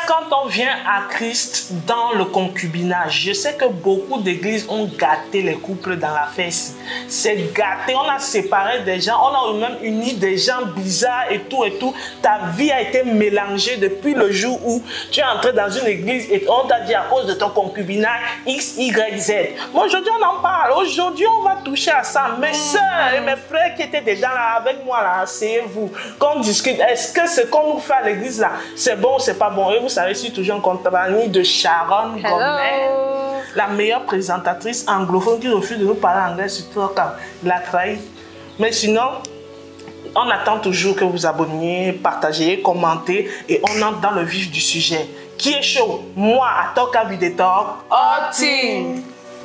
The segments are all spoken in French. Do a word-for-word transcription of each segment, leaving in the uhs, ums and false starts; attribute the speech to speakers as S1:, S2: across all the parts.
S1: quand on vient à Christ dans le concubinage, je sais que beaucoup d'églises ont gâté les couples dans la fesse. C'est gâté, on a séparé des gens, on a même uni des gens bizarres et tout et tout. Ta vie a été mélangée depuis le jour où tu es entré dans une église et on t'a dit à cause de ton concubinage X, Y, Z. Bon, aujourd'hui on en parle, aujourd'hui on va toucher à ça. Mes soeurs et mes frères qui étaient dedans là avec moi là, asseyez-vous, qu'on discute. Est-ce que ce qu'on nous fait à l'église là, c'est bon ou c'est pas bon? Et vous savez, je suis toujours en compagnie de Sharon Gomez, la meilleure présentatrice anglophone qui refuse de nous parler anglais, surtout quand il a trahi. Mais sinon, on attend toujours que vous abonniez, partagez, commentez et on entre dans le vif du sujet. Qui est chaud? Moi, à Toka Videtor, Oti.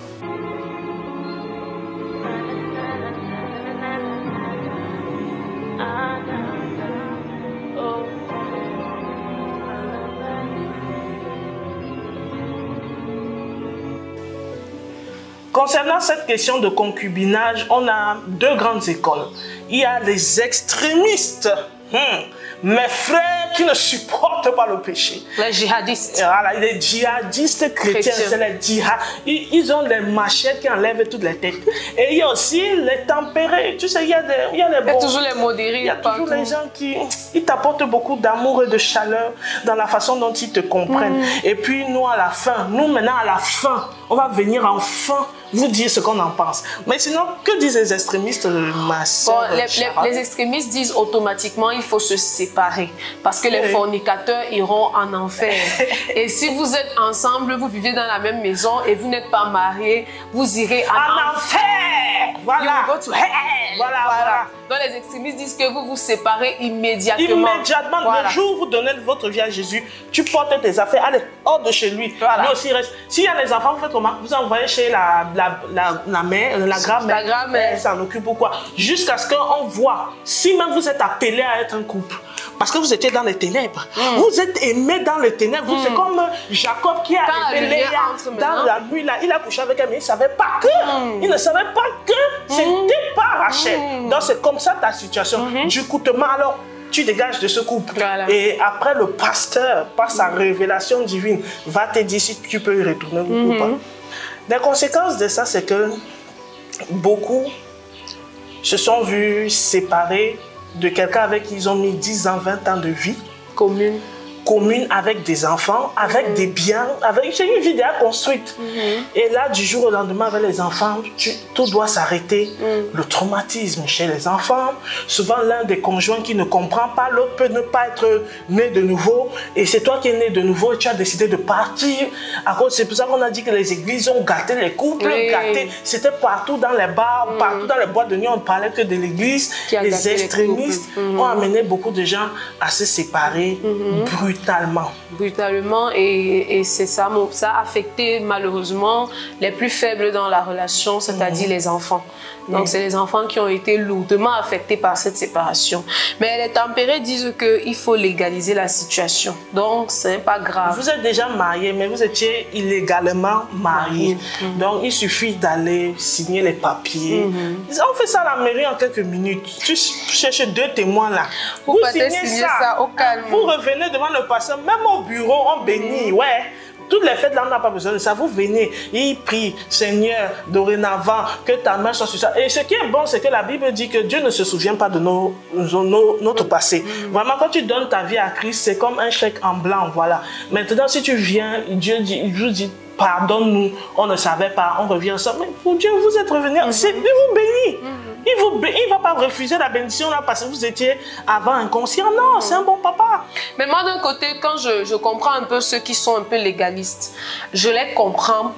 S1: Concernant cette question de concubinage, on a deux grandes écoles. Il y a les extrémistes, hmm, mes frères qui ne supportent pas le péché.
S2: Les djihadistes.
S1: Voilà, les djihadistes chrétiens, c'est les djihad. Ils, ils ont les machettes qui enlèvent toutes les têtes. Et il y a aussi les tempérés. Tu sais, il y a, des, il y a les bons.
S2: Il y a toujours les modérés.
S1: Il y a toujours les gens qui ils t'apportent beaucoup d'amour et de chaleur dans la façon dont ils te comprennent. Mm. Et puis nous, à la fin, nous maintenant à la fin, on va venir enfin vous dire ce qu'on en pense. Mais sinon, que disent les extrémistes, ma soeur,
S2: bon, les, les, les extrémistes disent automatiquement il faut se séparer parce que les oui. fornicateurs iront en enfer. Et si vous êtes ensemble, vous vivez dans la même maison et vous n'êtes pas mariés, vous irez en,
S1: en enfer. Voilà.
S2: You will go to hell.
S1: Voilà, voilà.
S2: Donc les extrémistes disent que vous vous séparez immédiatement.
S1: Immédiatement,
S2: voilà.
S1: Le jour où vous donnez votre vie à Jésus, tu portes tes affaires, allez, hors de chez lui.
S2: Voilà.
S1: Lui aussi reste. S'il y a les enfants, vous faites comment? Vous envoyez chez la, la, la, la mère, la grand-mère.
S2: La grand-mère.
S1: Elle s'en occupe ou quoi? Jusqu'à ce qu'on voit, si même vous êtes appelé à être un couple, parce que vous étiez dans les ténèbres, mm. vous êtes aimés dans les ténèbres. Mm. C'est comme Jacob qui a aimé Léa dans la nuit, là, il a couché avec elle, mais il ne savait pas que, mm. il ne savait pas que mm. c'était pas Rachel. Mm. Donc c'est comme ça ta situation. Mm-hmm. Du coup, alors, tu dégages de ce couple. Voilà. Et après, le pasteur, par sa révélation divine, va te dire si tu peux y retourner mm-hmm. ou pas. Les conséquences de ça, c'est que beaucoup se sont vus séparés de quelqu'un avec qui ils ont mis dix ans, vingt ans de vie
S2: commune.
S1: commune avec des enfants, avec mmh. des biens, avec une vie déjà construite. Mmh. Et là, du jour au lendemain, avec les enfants, tu, tout doit s'arrêter. Mmh. Le traumatisme chez les enfants, souvent l'un des conjoints qui ne comprend pas, l'autre peut ne pas être né de nouveau. Et c'est toi qui es né de nouveau et tu as décidé de partir. C'est pour ça qu'on a dit que les églises ont gâté les couples, oui. gâté. C'était partout dans les bars, mmh. partout dans les boîtes de nuit, on ne parlait que de l'église. Les extrémistes les mmh. ont amené beaucoup de gens à se séparer mmh. brutalement.
S2: Brutalement, et, et c'est ça, ça a affecté malheureusement les plus faibles dans la relation, c'est-à-dire mmh. les enfants. Donc, mmh. c'est les enfants qui ont été lourdement affectés par cette séparation. Mais les tempérés disent qu'il faut légaliser la situation. Donc, ce n'est pas grave.
S1: Vous êtes déjà marié, mais vous étiez illégalement marié. Mmh. Donc, il suffit d'aller signer les papiers. Mmh. On fait ça à la mairie en quelques minutes. Tu cherches deux témoins là.
S2: Vous, vous signez ça. ça au calme.
S1: Vous revenez devant le pasteur, même au bureau, on bénit. Mmh. Ouais. Toutes les fêtes là, on n'a pas besoin de ça. Vous venez, il prie, Seigneur, dorénavant, que ta main soit sur ça. Et ce qui est bon, c'est que la Bible dit que Dieu ne se souvient pas de nos, nos, notre passé. Mm. Vraiment, quand tu donnes ta vie à Christ, c'est comme un chèque en blanc, voilà. Maintenant, si tu viens, Dieu dit, Dieu dit pardonne-nous, on ne savait pas, on revient ensemble. Mais pour Dieu, vous êtes revenus, mm-hmm. il vous bénit. Mm-hmm. Il ne va pas refuser la bénédiction là parce que vous étiez avant inconscient. Non, mmh. c'est un bon papa.
S2: Mais moi, d'un côté, quand je, je comprends un peu ceux qui sont un peu légalistes, je les comprends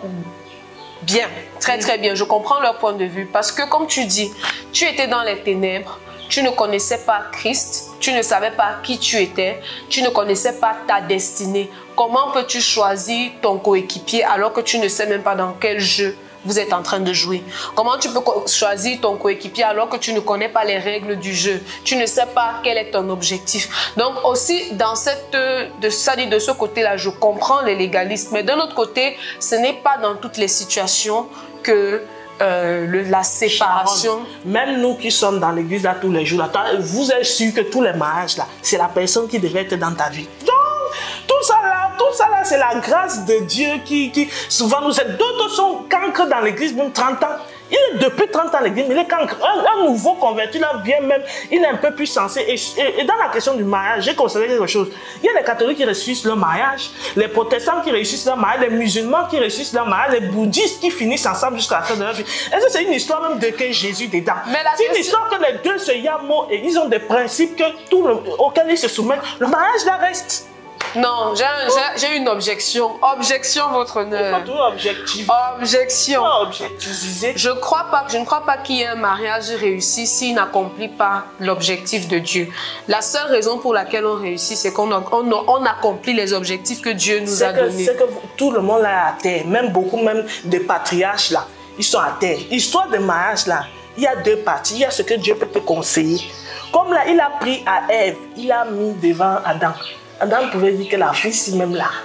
S2: bien, très très bien. Je comprends leur point de vue parce que comme tu dis, tu étais dans les ténèbres, tu ne connaissais pas Christ, tu ne savais pas qui tu étais, tu ne connaissais pas ta destinée. Comment peux-tu choisir ton coéquipier alors que tu ne sais même pas dans quel jeu vous êtes en train de jouer? Comment tu peux choisir ton coéquipier alors que tu ne connais pas les règles du jeu? Tu ne sais pas quel est ton objectif. Donc aussi, dans cette, de, ça dit de ce côté-là, je comprends les légalistes. Mais d'un autre côté, ce n'est pas dans toutes les situations que euh, le, la séparation...
S1: Sharon, même nous qui sommes dans l'église là tous les jours, là, vous êtes sûr que tous les mariages là, c'est la personne qui devait être dans ta vie. Donc, tout ça là, tout ça, c'est la grâce de Dieu qui, qui souvent nous aide. D'autres sont cancres dans l'église, même trente ans. Il est depuis trente ans à l'église, mais il est cancre. Un, un nouveau converti, là, vient même, il est un peu plus sensé. Et, et, et dans la question du mariage, j'ai constaté quelque chose. Il y a les catholiques qui réussissent leur mariage, les protestants qui réussissent leur mariage, les musulmans qui réussissent leur mariage, les bouddhistes qui finissent ensemble jusqu'à la fin de leur vie. Est-ce que c'est une histoire même de que Jésus dedans? C'est une histoire que les deux se yamment et ils ont des principes que tout le, auxquels ils se soumettent. Le mariage, là, reste.
S2: Non, j'ai une objection. Objection, votre honneur.
S1: Il faut tout objectif.
S2: Objection.
S1: Objectiviser.
S2: Je, crois pas, je ne crois pas qu'il y ait un mariage réussi s'il n'accomplit pas l'objectif de Dieu. La seule raison pour laquelle on réussit, c'est qu'on on, on accomplit les objectifs que Dieu nous a donnés.
S1: C'est que tout le monde là est à terre. Même beaucoup même des patriarches là, ils sont à terre. L'histoire de mariage là, il y a deux parties. Il y a ce que Dieu peut te conseiller. Comme là, il a pris à Ève, il a mis devant Adam. Adam pouvait dire que la fille, si même là,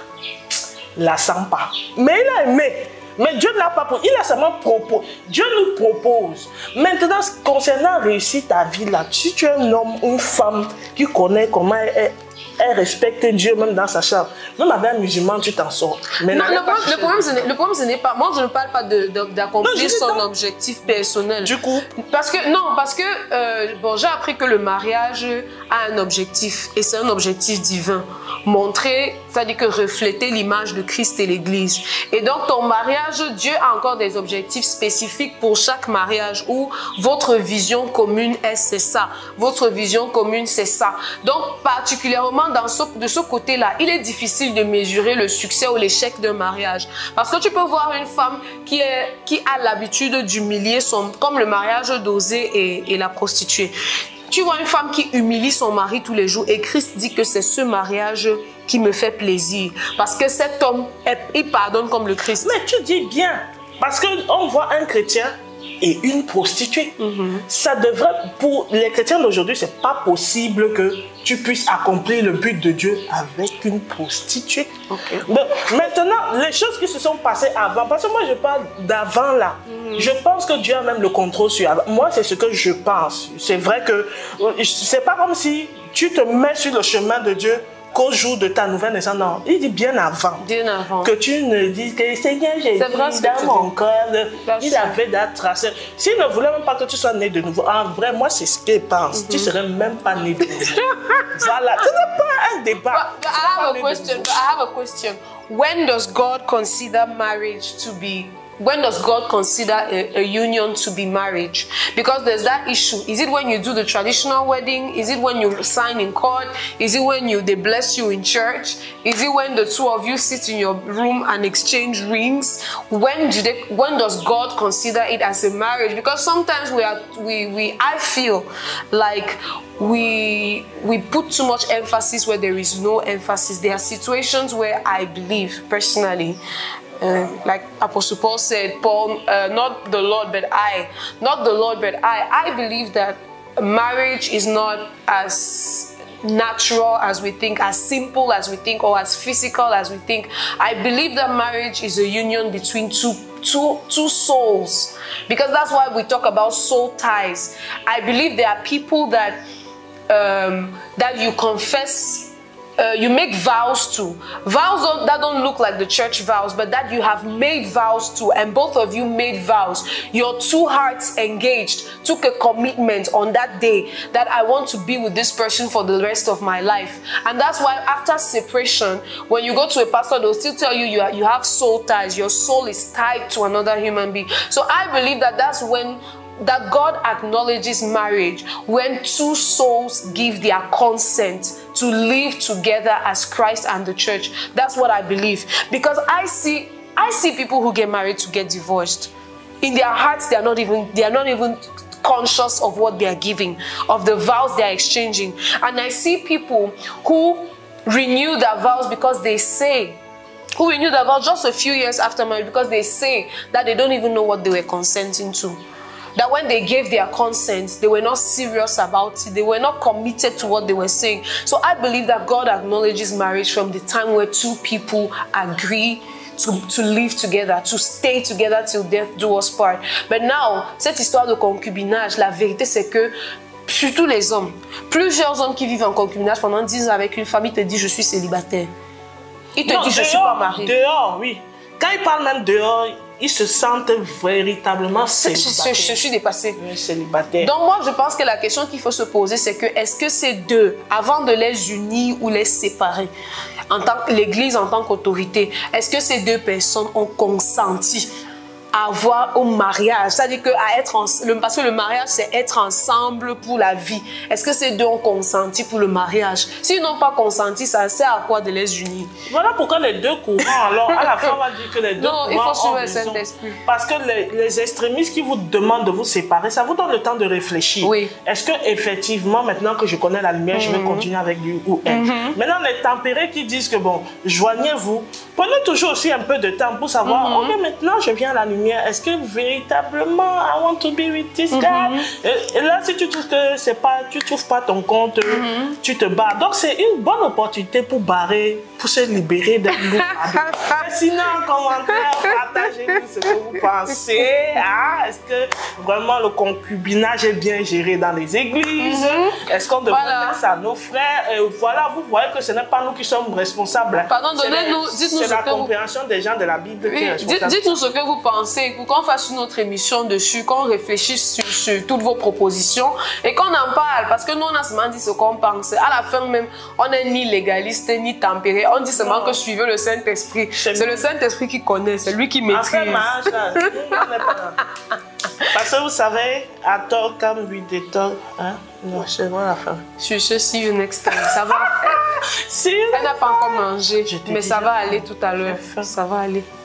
S1: la sent pas. Mais il a aimé. Mais Dieu ne l'a pas proposé. Il a seulement proposé. Dieu nous propose. Maintenant, concernant réussir ta vie là, si tu es un homme ou une femme qui connaît comment elle, elle respecte Dieu même dans sa chambre, même avec un musulman, tu t'en sors. Mais
S2: non, le problème, le, problème, ce le problème, ce n'est pas... Moi, je ne parle pas d'accomplir son dans... objectif personnel.
S1: Du coup
S2: Parce que, non, parce que, euh, bon, j'ai appris que le mariage a un objectif, et c'est un objectif divin. Montrer, c'est-à-dire que refléter l'image de Christ et l'Église. Et donc, ton mariage, Dieu a encore des objectifs spécifiques pour chaque mariage où votre vision commune est c'est ça. Votre vision commune, c'est ça. Donc, particulièrement dans ce, de ce côté-là, il est difficile de mesurer le succès ou l'échec d'un mariage. Parce que tu peux voir une femme qui, est, qui a l'habitude d'humilier son... Comme le mariage d'Osée et, et la prostituée. Tu vois une femme qui humilie son mari tous les jours et Christ dit que c'est ce mariage qui me fait plaisir. Parce que cet homme, il pardonne comme le Christ.
S1: Mais tu dis bien, parce qu'on voit un chrétien et une prostituée. Mm-hmm. Ça devrait, pour les chrétiens d'aujourd'hui, c'est pas possible que tu puisses accomplir le but de Dieu avec une prostituée. Okay. Donc, maintenant, les choses qui se sont passées avant, parce que moi je parle d'avant là, mm-hmm. je pense que Dieu a même le contrôle sur avant. Moi c'est ce que je pense. C'est vrai que c'est pas comme si tu te mets sur le chemin de Dieu qu'au jour de ta nouvelle naissance, non, il dit bien avant,
S2: bien avant.
S1: Que tu ne dis que Seigneur Jésus, dans mon cœur, il avait la trace. S'il ne voulait même pas que tu sois né de nouveau, en vrai, moi c'est ce qu'il pense, mm-hmm. tu ne serais même pas né de nouveau. Voilà, ce n'est pas un débat.
S2: But, but I have a question, but I have a question. When does God consider marriage to be When does God consider a, a union to be marriage? Because there's that issue. Is it when you do the traditional wedding? Is it when you sign in court? Is it when you they bless you in church? Is it when the two of you sit in your room and exchange rings? When do they, when does God consider it as a marriage? Because sometimes we are we we I feel like we we put too much emphasis where there is no emphasis. There are situations where I believe personally, Uh, like Apostle Paul said, Paul, uh, not the Lord, but I. Not the Lord, but I. I believe that marriage is not as natural as we think, as simple as we think, or as physical as we think. I believe that marriage is a union between two, two, two souls. Because that's why we talk about soul ties. I believe there are people that, um, that you confess Uh, you make vows to. Vows don't, that don't look like the church vows, but that you have made vows to, and both of you made vows. Your two hearts engaged, took a commitment on that day that I want to be with this person for the rest of my life. And that's why after separation, when you go to a pastor, they'll still tell you you, are, you have soul ties. Your soul is tied to another human being. So I believe that that's when that God acknowledges marriage, when two souls give their consent to live together as Christ and the church. That's what I believe. Because I see, I see people who get married to get divorced. In their hearts, they are not even, they are not even conscious of what they are giving, of the vows they are exchanging. And I see people who renew their vows because they say, who renew their vows just a few years after marriage because they say that they don't even know what they were consenting to. That when they gave their consent, they were not serious about it. They were not committed to what they were saying. So I believe that God acknowledges marriage from the time where two people agree to, to live together, to stay together till death do us part. But now, cette histoire de concubinage, la vérité c'est que, surtout les hommes, plusieurs hommes qui vivent en concubinage pendant dix ans avec une famille te disent je suis célibataire. Il te
S1: Non,
S2: dit, je
S1: dehors,
S2: suis pas mariée.
S1: Dehors, oui. Quand ils parlent même dehors, ils se sentent véritablement
S2: Je,
S1: célibataires.
S2: je, je suis dépassée.
S1: Oui, célibataires.
S2: Donc moi, je pense que la question qu'il faut se poser, c'est que est-ce que ces deux, avant de les unir ou les séparer, en tant que l'Église, en tant qu'autorité, est-ce que ces deux personnes ont consenti à avoir au mariage, c'est-à-dire que à être en, le, parce que le mariage c'est être ensemble pour la vie. Est-ce que ces deux ont consenti pour le mariage? S'ils n'ont pas consenti, ça sert à quoi de les unir?
S1: Voilà pourquoi les deux courants, alors à la fin on va dire que les deux
S2: non,
S1: courants
S2: il faut suivre
S1: ont
S2: le
S1: raison.
S2: Saint-Esprit.
S1: Parce que les, les extrémistes qui vous demandent de vous séparer, ça vous donne le temps de réfléchir.
S2: Oui.
S1: Est-ce que effectivement maintenant que je connais la lumière, mm-hmm. je vais continuer avec lui ou elle? Mm-hmm. Maintenant les tempérés qui disent que bon, joignez-vous, prenez toujours aussi un peu de temps pour savoir, mm-hmm. ok maintenant je viens à la lumière. Est-ce que véritablement I want to be with this guy? Mm-hmm. et, et là, si tu trouves que c'est pas, tu trouves pas ton compte, mm-hmm. tu te barres. Donc c'est une bonne opportunité pour barrer, pour se libérer d'un loup. Sinon, en commentaire, partagez-nous ce que vous pensez. Ah, est-ce que vraiment le concubinage est bien géré dans les églises? Mm-hmm. Est-ce qu'on devrait voilà. faire ça à nos frères? Et voilà, vous voyez que ce n'est pas nous qui sommes responsables.
S2: Pardon, donnez-nous, dites-nous
S1: c'est la
S2: que
S1: compréhension
S2: vous...
S1: des gens de la Bible
S2: oui,
S1: qui est responsable.
S2: Dites-nous ce que vous pensez, pour qu'on fasse une autre émission dessus, qu'on réfléchisse sur, sur toutes vos propositions et qu'on en parle, parce que nous on a seulement dit ce qu'on pense. À la fin même, on n'est ni légaliste ni tempéré, on dit seulement non. que suivez le Saint-Esprit. C'est le Saint-Esprit qui connaît, c'est lui qui maîtrise.
S1: Enfin, marche, parce que vous savez, à tort comme lui détort, hein? Non, c'est moi la fin.
S2: Sur ce, see you next time. Ça va?
S1: Si.
S2: Elle n'a pas encore mangé, mais ça va aller tout à l'heure. Ça va aller.